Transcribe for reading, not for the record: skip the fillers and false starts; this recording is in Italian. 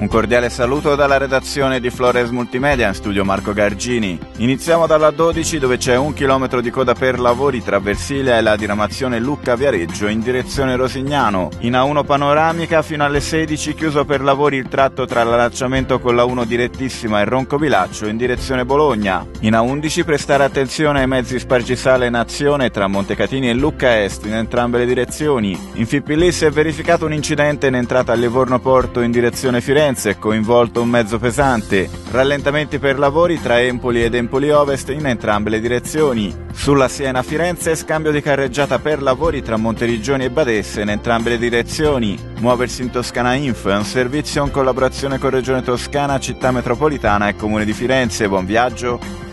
cordiale saluto dalla redazione di Flores Multimedia, in studio Marco Gargini. Iniziamo dalla 12 dove c'è 1 chilometro di coda per lavori tra Versilia e la diramazione Lucca-Viareggio in direzione Rosignano. In A1 panoramica fino alle 16 chiuso per lavori il tratto tra l'allacciamento con la 1 direttissima e Roncovilaccio in direzione Bologna. In A11 prestare attenzione ai mezzi spargisale in azione tra Montecatini e Lucca Est in entrambe le direzioni. In Fipilì si è verificato un incidente in entrata a Livorno Porto in direzione Firenze, coinvolto un mezzo pesante. Rallentamenti per lavori tra Empoli ed Empoli Ovest in entrambe le direzioni. Sulla Siena-Firenze scambio di carreggiata per lavori tra Monteriggioni e Badesse in entrambe le direzioni. Muoversi in Toscana Info è un servizio in collaborazione con Regione Toscana, Città Metropolitana e Comune di Firenze. Buon viaggio!